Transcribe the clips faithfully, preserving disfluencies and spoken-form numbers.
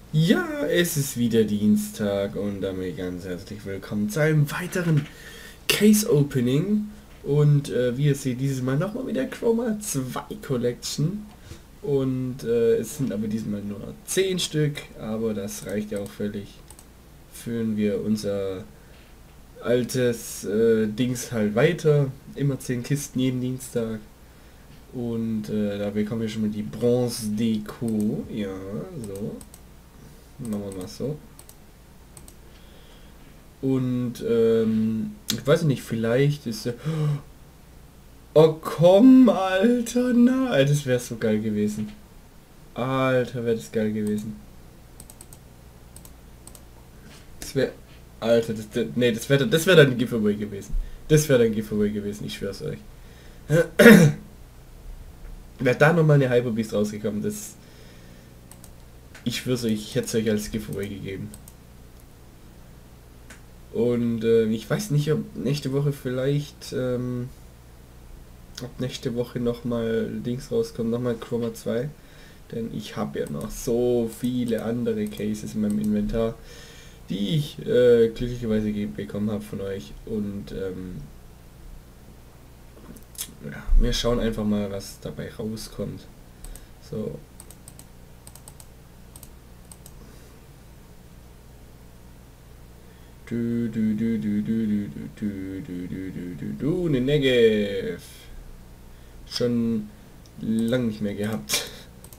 Ja, es ist wieder Dienstag und damit ganz herzlich willkommen zu einem weiteren Case Opening. Und äh, wie ihr seht, dieses Mal nochmal mit der Chroma zwei Collection. Und äh, es sind aber diesmal nur zehn Stück, aber das reicht ja auch völlig. Führen wir unser altes äh, Dings halt weiter. Immer zehn Kisten jeden Dienstag. Und äh, da bekommen wir schon mal die Bronze Deko. Ja, so. Machen wir mal so. Und ähm, ich weiß nicht, vielleicht ist er. Oh komm, Alter, na, das wäre so geil gewesen. Alter, wäre das geil gewesen. Das wäre. Alter, das, das, nee, das wäre das wäre dann ein Giveaway gewesen. Das wäre dann ein Giveaway gewesen, ich schwör's euch. Wäre da nochmal eine Hyperbeast rausgekommen, das. Ich schwör's euch, ich hätte es euch als Giveaway gegeben. Und äh, ich weiß nicht, ob nächste Woche vielleicht. Ähm, ob nächste Woche nochmal Dings rauskommt, nochmal Chroma zwei. Denn ich habe ja noch so viele andere Cases in meinem Inventar, die ich äh, glücklicherweise bekommen habe von euch. Und ähm, ja, wir schauen einfach mal, was dabei rauskommt. So. Du, du, du, du, du, du, du, du, du, du, du, du, eine Negev. Schon lang nicht mehr gehabt.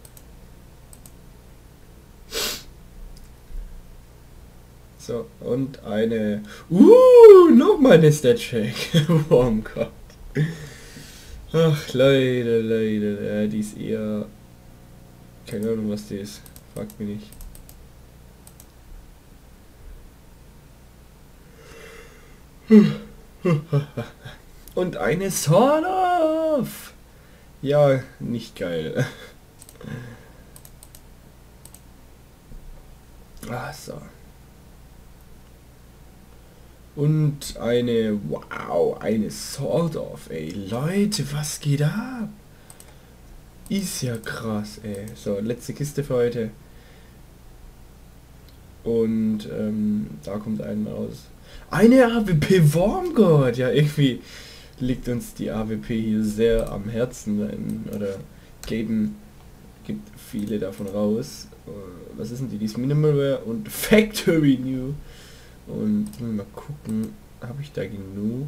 So, und eine... Uh, nochmal eine Stat-Check. Oh Gott. Ach, leider, leider. Ja, die ist eher... Keine Ahnung, was die ist. Fragt mich nicht. Und eine Sword of! Ja, nicht geil. Ah, so. Und eine, wow, eine Sword of, ey. Leute, was geht ab? Ist ja krass, ey. So, letzte Kiste für heute. Und ähm, da kommt ein raus. Eine A W P Wormgott! Ja, irgendwie liegt uns die A W P hier sehr am Herzen. Oder geben, gibt viele davon raus. Was ist denn die? Die ist Minimalware und Factory New. Und mal gucken, habe ich da genug?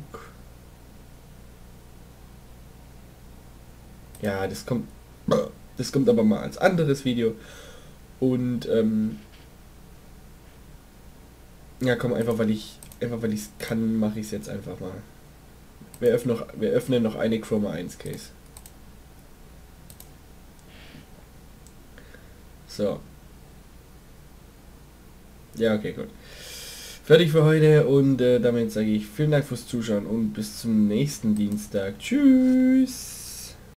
Ja, das kommt, das kommt aber mal als anderes Video. Und ähm, ja, komm, einfach weil ich, einfach weil ich es kann, mache ich es jetzt einfach mal. Wir öffnen noch, wir öffnen noch eine Chroma eins Case. So. Ja, okay, gut. Fertig für heute und äh, damit sage ich vielen Dank fürs Zuschauen und bis zum nächsten Dienstag. Tschüss!